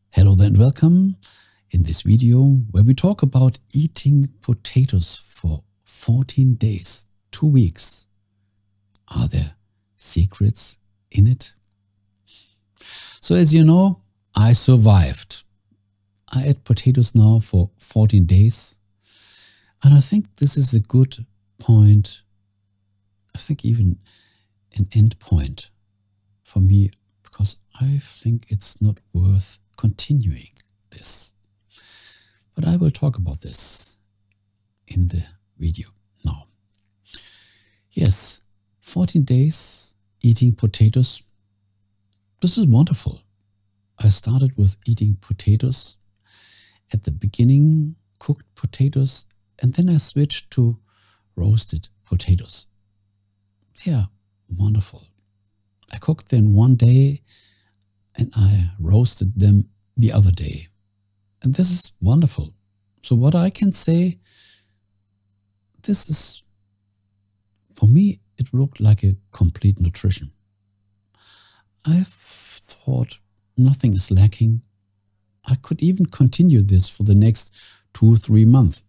Hello there and welcome in this video where we talk about eating potatoes for 14 days, 2 weeks. Are there secrets in it? So as you know, I survived. I ate potatoes now for 14 days. And I think this is a good point, I think even an end point for me, because I think it's not worth continuing this. But I will talk about this in the video now. Yes, 14 days eating potatoes. This is wonderful. I started with eating potatoes. At the beginning, cooked potatoes, and then I switched to roasted potatoes. They are wonderful. I cooked them one day and I roasted them the other day. And this is wonderful. So what I can say, this is, for me, it looked like a complete nutrition. I thought nothing is lacking. I could even continue this for the next 2-3 months.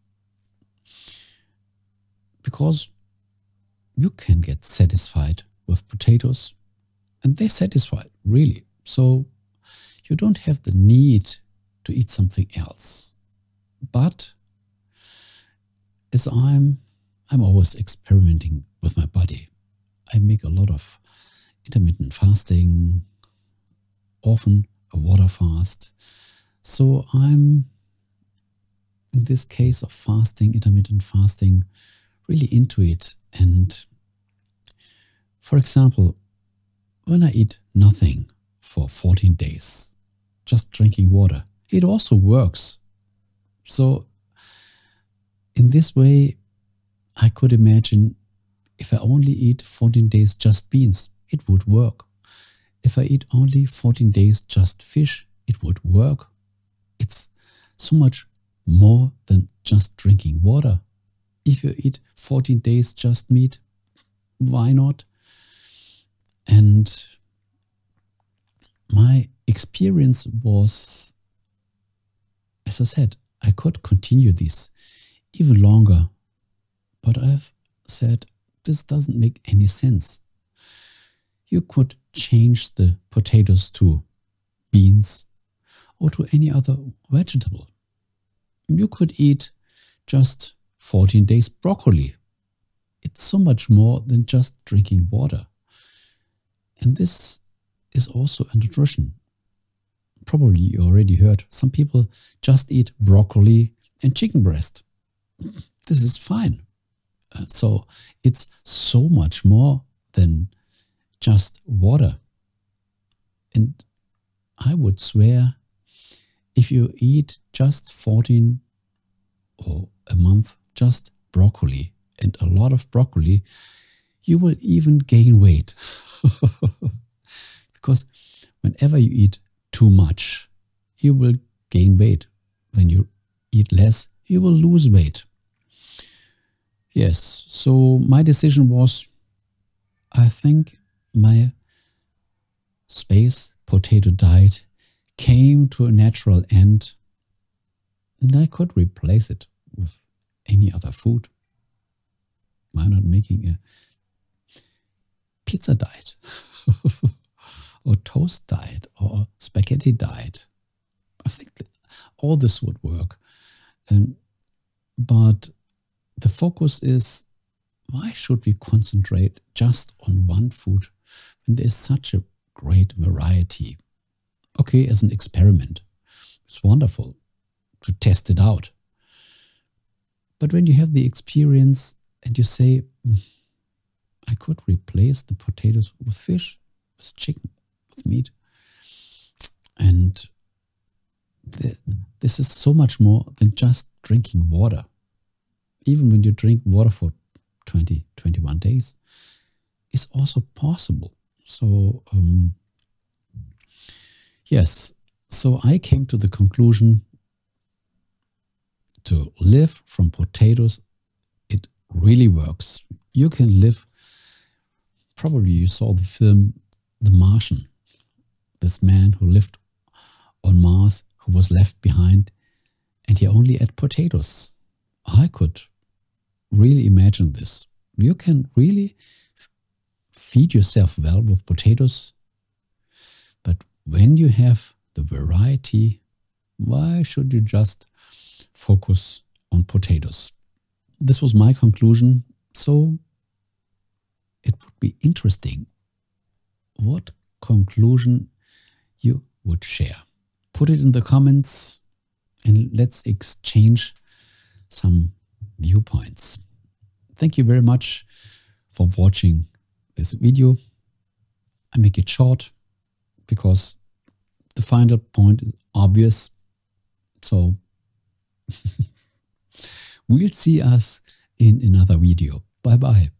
Because you can get satisfied with potatoes, and they satisfy, really. So you don't have the need to eat something else. But as I'm always experimenting with my body. I make a lot of intermittent fasting, often a water fast. So I'm, in this case of fasting, intermittent fasting, really into it. And for example, when I eat nothing for 14 days, just drinking water, it also works. So in this way, I could imagine if I only eat 14 days just beans, it would work. If I eat only 14 days just fish, it would work. It's so much more than just drinking water. If you eat 14 days just meat, why not? And my experience was, as I said, I could continue this even longer. But I've said, this doesn't make any sense. You could change the potatoes to beans or to any other vegetable. You could eat just 14 days broccoli. It's so much more than just drinking water. And this is also a nutrition. Probably you already heard some people just eat broccoli and chicken breast. This is fine. So it's so much more than just water. And I would swear, if you eat just 14 or a month just broccoli and a lot of broccoli, you will even gain weight. Because whenever you eat too much, you will gain weight. When you eat less, you will lose weight. Yes, so my decision was, I think my space potato diet came to a natural end, and I could replace it with any other food. Why not making a pizza diet or toast diet or spaghetti diet? I think that all this would work. But the focus is, why should we concentrate just on one food when there's such a great variety? Okay, as an experiment, it's wonderful to test it out. But when you have the experience and you say, I could replace the potatoes with fish, with chicken, with meat, and this is so much more than just drinking water. Even when you drink water for 20, 21 days, it's also possible. So, yes, so I came to the conclusion to live from potatoes, it really works. You can live, probably you saw the film The Martian, this man who lived on Mars who was left behind and he only ate potatoes. I could really imagine this. You can really feed yourself well with potatoes, but when you have the variety, why should you just focus on potatoes? This was my conclusion. So it would be interesting what conclusion you would share. Put it in the comments and let's exchange some viewpoints. Thank you very much for watching this video. I make it short because the final point is obvious. So we'll see us in another video. Bye bye.